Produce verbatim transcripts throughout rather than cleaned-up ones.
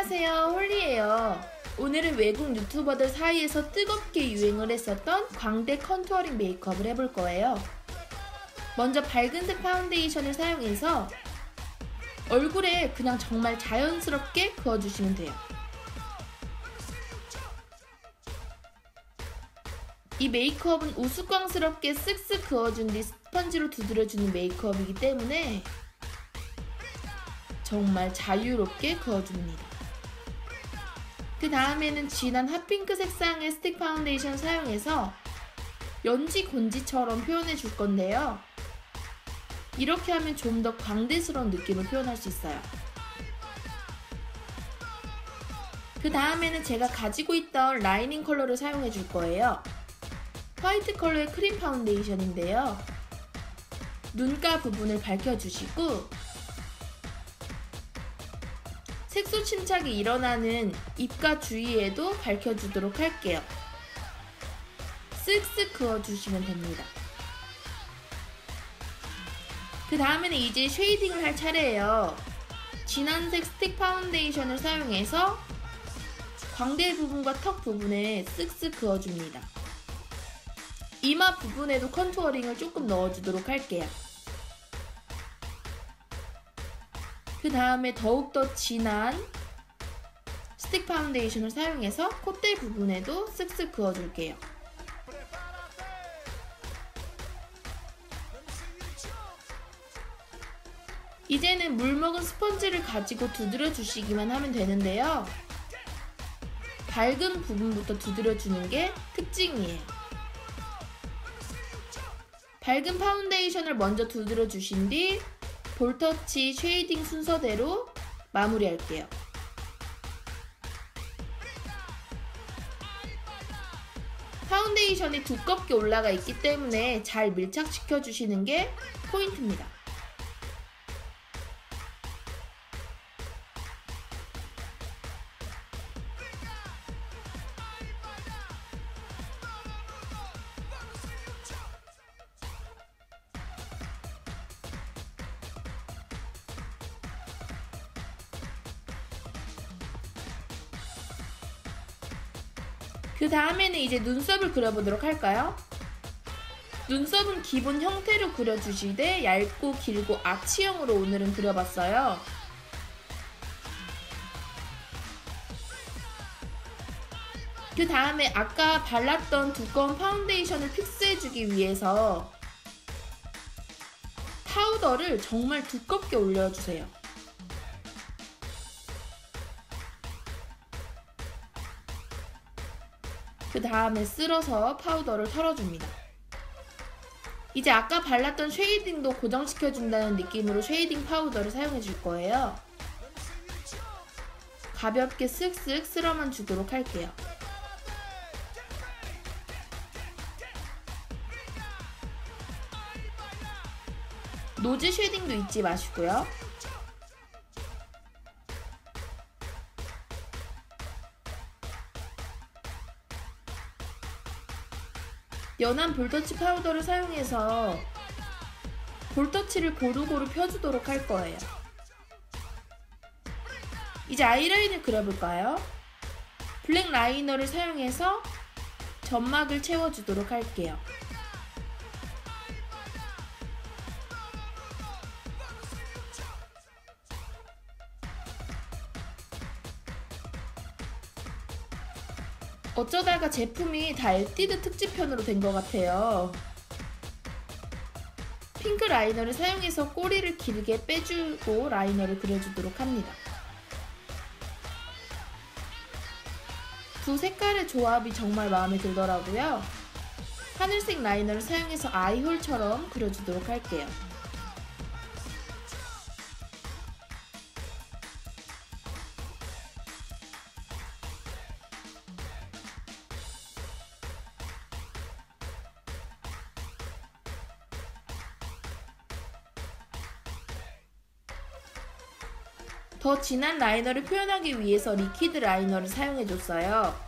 안녕하세요, 홀리예요. 오늘은 외국 유튜버들 사이에서 뜨겁게 유행을 했었던 광대 컨투어링 메이크업을 해볼 거예요. 먼저 밝은색 파운데이션을 사용해서 얼굴에 그냥 정말 자연스럽게 그어주시면 돼요. 이 메이크업은 우스꽝스럽게 쓱쓱 그어준 뒤 스펀지로 두드려주는 메이크업이기 때문에 정말 자유롭게 그어줍니다. 그 다음에는 진한 핫핑크 색상의 스틱 파운데이션 사용해서 연지 곤지처럼 표현해 줄 건데요. 이렇게 하면 좀 더 광대스러운 느낌을 표현할 수 있어요. 그 다음에는 제가 가지고 있던 라이닝 컬러를 사용해 줄 거예요. 화이트 컬러의 크림 파운데이션인데요. 눈가 부분을 밝혀주시고 색소 침착이 일어나는 입가 주위에도 밝혀주도록 할게요. 쓱쓱 그어주시면 됩니다. 그 다음에는 이제 쉐이딩을 할 차례예요. 진한색 스틱 파운데이션을 사용해서 광대 부분과 턱 부분에 쓱쓱 그어줍니다. 이마 부분에도 컨투어링을 조금 넣어주도록 할게요. 그 다음에 더욱더 진한 스틱 파운데이션을 사용해서 콧대 부분에도 쓱쓱 그어줄게요. 이제는 물먹은 스펀지를 가지고 두드려 주시기만 하면 되는데요. 밝은 부분부터 두드려 주는 게 특징이에요. 밝은 파운데이션을 먼저 두드려 주신 뒤 볼터치, 쉐이딩 순서대로 마무리할게요. 파운데이션이 두껍게 올라가 있기 때문에 잘 밀착시켜 주시는 게 포인트입니다. 그 다음에는 이제 눈썹을 그려보도록 할까요? 눈썹은 기본 형태로 그려주시되 얇고 길고 아치형으로 오늘은 그려봤어요. 그 다음에 아까 발랐던 두꺼운 파운데이션을 픽스해주기 위해서 파우더를 정말 두껍게 올려주세요. 그 다음에 쓸어서 파우더를 털어줍니다. 이제 아까 발랐던 쉐이딩도 고정시켜준다는 느낌으로 쉐이딩 파우더를 사용해 줄 거예요. 가볍게 쓱쓱 쓸어만 주도록 할게요. 노즈 쉐딩도 잊지 마시고요. 연한 볼터치 파우더를 사용해서 볼터치를 고루고루 펴주도록 할 거예요. 이제 아이라인을 그려볼까요? 블랙 라이너를 사용해서 점막을 채워주도록 할게요. 어쩌다가 제품이 다 에뛰드 특집편으로 된 것 같아요. 핑크 라이너를 사용해서 꼬리를 길게 빼주고 라이너를 그려주도록 합니다. 두 색깔의 조합이 정말 마음에 들더라고요. 하늘색 라이너를 사용해서 아이홀처럼 그려주도록 할게요. 더 진한 라이너를 표현하기 위해서 리퀴드 라이너를 사용해줬어요.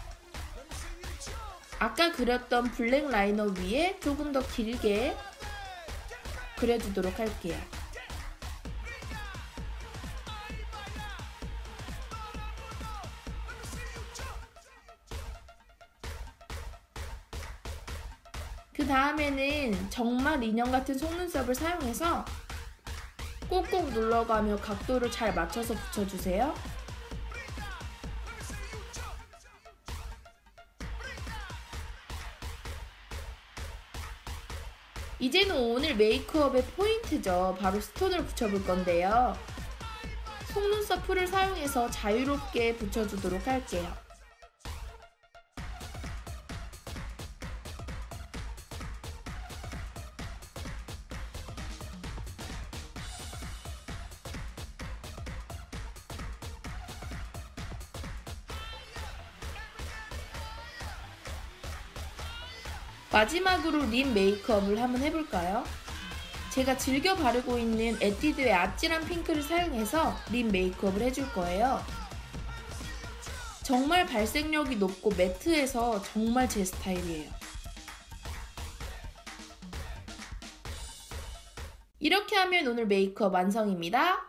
아까 그렸던 블랙 라이너 위에 조금 더 길게 그려주도록 할게요. 다음에는 정말 인형 같은 속눈썹을 사용해서 꾹꾹 눌러가며 각도를 잘 맞춰서 붙여주세요. 이제는 오늘 메이크업의 포인트죠. 바로 스톤을 붙여볼 건데요. 속눈썹 풀을 사용해서 자유롭게 붙여주도록 할게요. 마지막으로 립 메이크업을 한번 해볼까요? 제가 즐겨 바르고 있는 에뛰드의 아찔한 핑크를 사용해서 립 메이크업을 해줄 거예요. 정말 발색력이 높고 매트해서 정말 제 스타일이에요. 이렇게 하면 오늘 메이크업 완성입니다.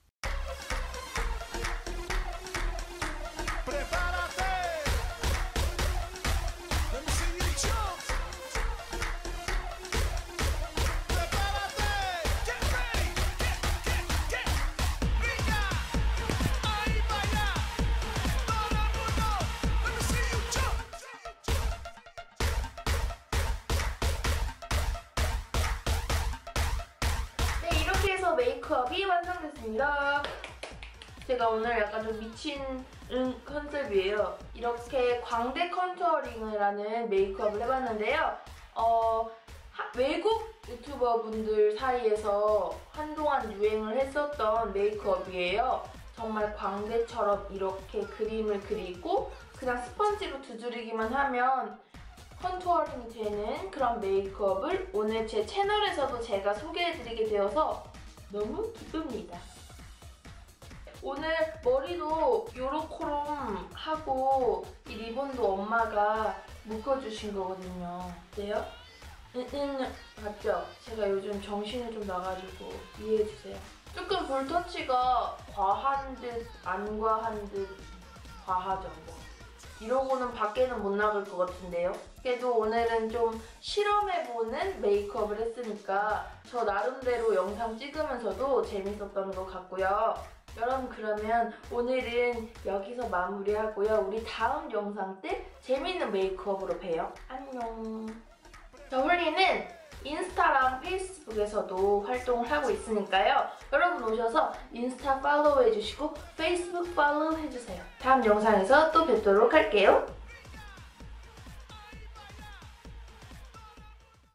이렇게 해서 메이크업이 완성됐습니다. 제가 오늘 약간 좀 미친 컨셉이에요. 이렇게 광대 컨투어링을 하는 메이크업을 해봤는데요. 어, 하, 외국 유튜버 분들 사이에서 한동안 유행을 했었던 메이크업이에요. 정말 광대처럼 이렇게 그림을 그리고 그냥 스펀지로 두드리기만 하면 컨투어링이 되는 그런 메이크업을 오늘 제 채널에서도 제가 소개해드리게 되어서 너무 기쁩니다. 오늘 머리도 요렇게롬 하고 이 리본도 엄마가 묶어주신 거거든요. 어때요? 응, 응, 맞죠? 제가 요즘 정신이 좀 나가지고 이해해주세요. 조금 볼터치가 과한 듯 안 과한 듯 과하죠. 뭐. 이러고는 밖에는 못 나갈 것 같은데요. 그래도 오늘은 좀 실험해보는 메이크업을 했으니까 저 나름대로 영상 찍으면서도 재밌었던 것 같고요. 여러분 그러면 오늘은 여기서 마무리하고요. 우리 다음 영상 때 재밌는 메이크업으로 봬요. 안녕. 저 홀리는 인스타랑 페이스북에서도 활동을 하고 있으니까요. 여러분 오셔서 인스타 팔로우 해주시고 페이스북 팔로우 해주세요. 다음 영상에서 또 뵙도록 할게요.